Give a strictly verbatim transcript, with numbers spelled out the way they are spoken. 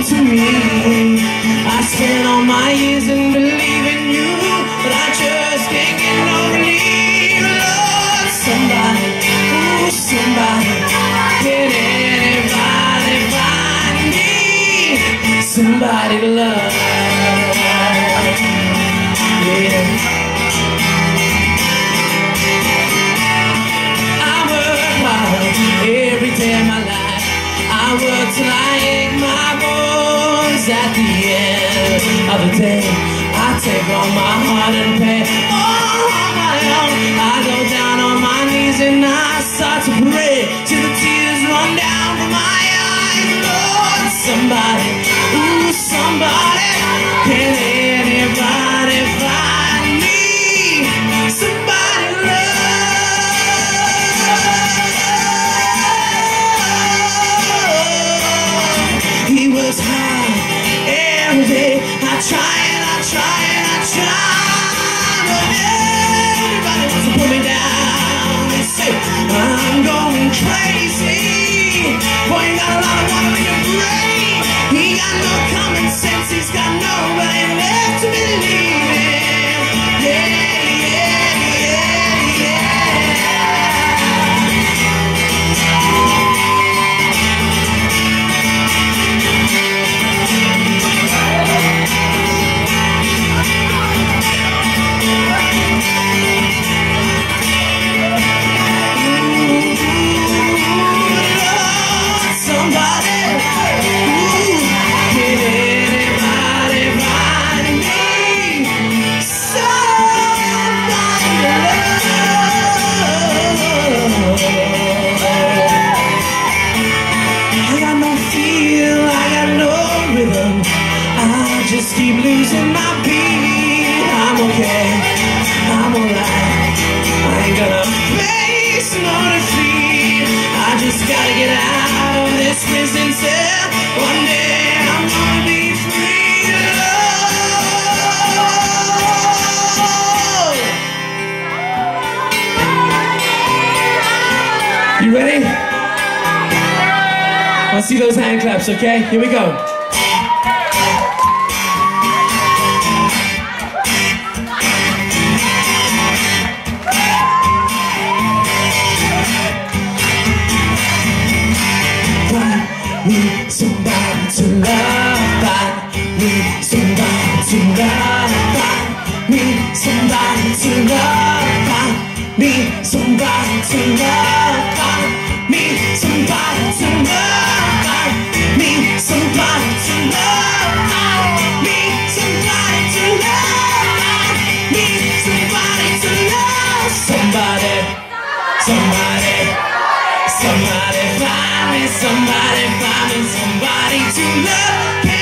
to me. I spent all my years in believing you, but I just can't get no relief. Lord, somebody, ooh, somebody, can anybody find me somebody to love? Yeah. Every day of my life I work till I ache my bones. At the end of the day I take all my heart and pay all on my own. I go down on my knees and I start to pray till the tears run down from my eyes. Lord, somebody, ooh, somebody, can anybody find me somebody to love? He was high every day. I try and I try and I try, but everybody wants to put me down. They say I'm going crazy. Boy, you got a lot of water in your brain. He got no common sense. He's got nobody left to believe in. Yeah, yeah, yeah, yeah. Just keep losing my beat. I'm okay, I'm alright. I ain't gonna face no defeat. I just gotta get out of this prison cell. One day I'm gonna be free to love. You ready? I'll see those hand claps, okay? Here we go. Need somebody to love, I need somebody to love, I need somebody to love, I need somebody to love, I need somebody to love, I need somebody to love, I need somebody to love, I need somebody to love, somebody, somebody, somebody find me, somebody find me, somebody to love.